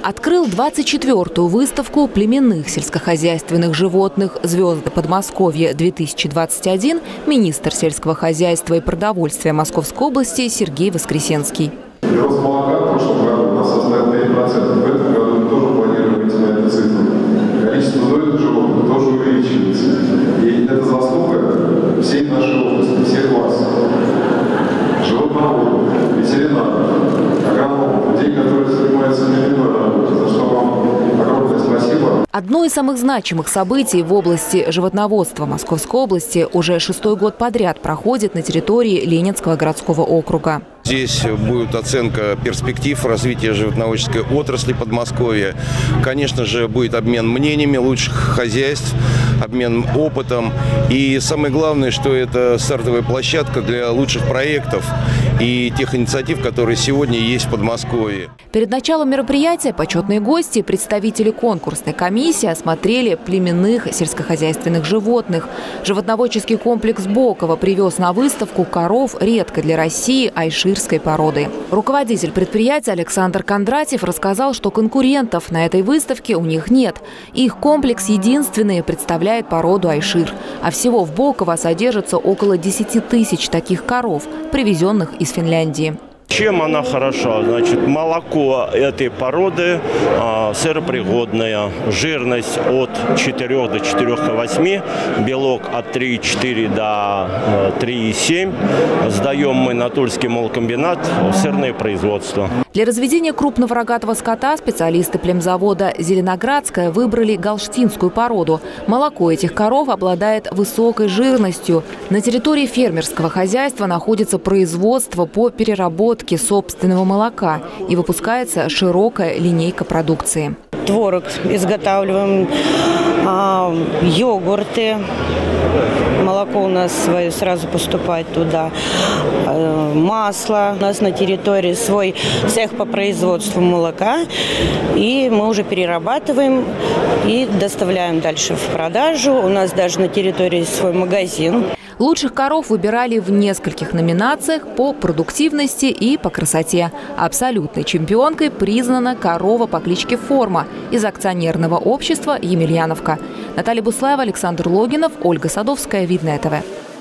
Открыл 24-ю выставку племенных сельскохозяйственных животных «Звезды Подмосковья-2021» министр сельского хозяйства и продовольствия Московской области Сергей Воскресенский. Рост молока в прошлом году у нас составил 5%. В этом году мы тоже планируем идти на эту цифру. Количество дойных животных тоже увеличивается. И это заслуга всей нашей области, всех вас. Животноводов, ветеринаров, агрономов, людей, которые занимаются племенной работой. За что вам огромное спасибо. Одно из самых значимых событий в области животноводства Московской области уже 6-й год подряд проходит на территории Ленинского городского округа. Здесь будет оценка перспектив развития животноводческой отрасли Подмосковья. Конечно же, будет обмен мнениями лучших хозяйств, обмен опытом. И самое главное, что это стартовая площадка для лучших проектов и тех инициатив, которые сегодня есть в Подмосковье. Перед началом мероприятия почетные гости, представители конкурсной комиссии осмотрели племенных сельскохозяйственных животных. Животноводческий комплекс Боково привез на выставку коров редкой для России айширской породы. Руководитель предприятия Александр Кондратьев рассказал, что конкурентов на этой выставке у них нет. Их комплекс единственный представляет породу айшир. А всего в Боково содержится около 10 тысяч таких коров, привезенных из Финляндии. Чем она хороша? Значит, молоко этой породы сыропригодное, жирность от 4 до 4,8, белок от 3,4 до 3,7. Сдаем мы на Тульский молокомбинат в сырное производство. Для разведения крупного рогатого скота специалисты племзавода «Зеленоградская» выбрали галштинскую породу. Молоко этих коров обладает высокой жирностью. На территории фермерского хозяйства находится производство по переработке собственного молока и выпускается широкая линейка продукции. Творог изготавливаем, йогурты, молоко у нас свое сразу поступает туда, масло. У нас на территории свой цех по производству молока, и мы уже перерабатываем и доставляем дальше в продажу. У нас даже на территории свой магазин. Лучших коров выбирали в нескольких номинациях по продуктивности и по красоте. Абсолютной чемпионкой признана корова по кличке Форма из акционерного общества «Емельяновка». Наталья Буслаева, Александр Логинов, Ольга Садовская, Видное ТВ.